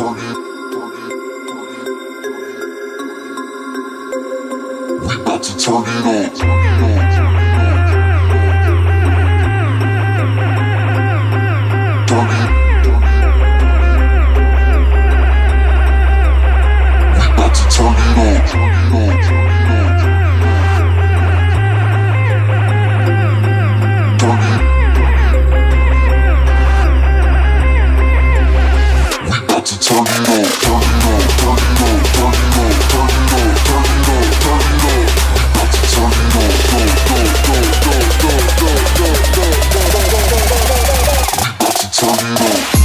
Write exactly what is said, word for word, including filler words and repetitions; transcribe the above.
turn it. We about to turn it on. Turn it. We about to turn it on. Turn it on. To turn it on, turn it on, turn it on, turn it on, turn it on, turn it on, turn it on. About to turn it on, go, go, go, go, go, go, go, go, go, go, go, go, go, go, go. We about to turn it on.